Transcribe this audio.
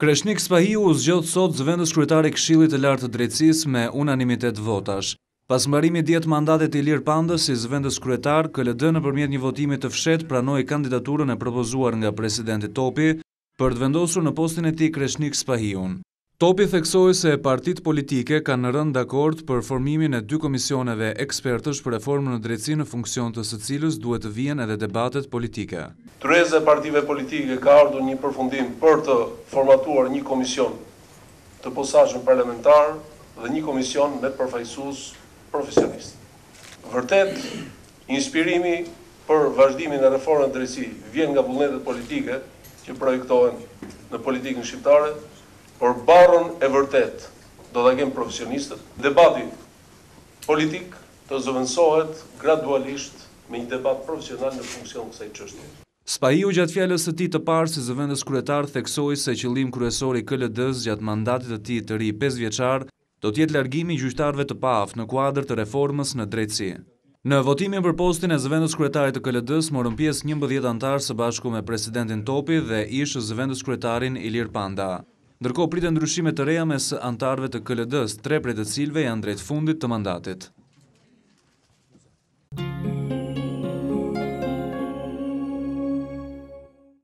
Kreshnik Spahiu u zgjodh sot zëvendës kryetare Këshillit të Lartë të Drejtësisë me unanimitet votash. Pas mbarimit 10 mandatet të Ilir Pandës si zëvendës kryetar, KLD nëpërmjet një votimi të fshehtë pranoi kandidaturën e propozuar nga presidenti Topi për të vendosur në postin e tij Kreshnik Spahiun. Topi theksoi se partitë politike kanë rënë dakord për formimin e 2 komisioneve ekspertësh për reformën në drejtësi në funksion të së cilës duhet të vijnë edhe debatet politike. Tyreza e partive politike ka ardhur një përfundim për të formatuar një komision të posaçëm parlamentar dhe një komision me përfaqësues profesionist. Vërtet, inspirimi për vazhdimin e reformës në drejtësi vjen nga vullnetet politike që projektohen në politikën shqiptare, por barrën e vërtet do ta kenë profesionistët. Debati politik të zëvendësohet gradualisht me një debat profesional në funksion të kësaj çështje. Spahiu gjatë fjalës së tij të parë si zëvendës kryetar theksoi se qëllimi kryesor i KLD-s gjatë mandatit të tij të ri 5 vjeçar do të jetë largimi i gjyqtarëve të paaftë në kuadër të reformës në drejtësi. Në votimin për postin e zëvendës kryetarit të KLD-s morën pjesë 11 anëtarë së bashku me presidentin Topi dhe ish zëvendës kryetarin Ilir Panda. Ndërkohë priten ndryshime të reja mes anëtarëve të KLD-s, 3 prej të cilëve janë drejt fundit të mandatit.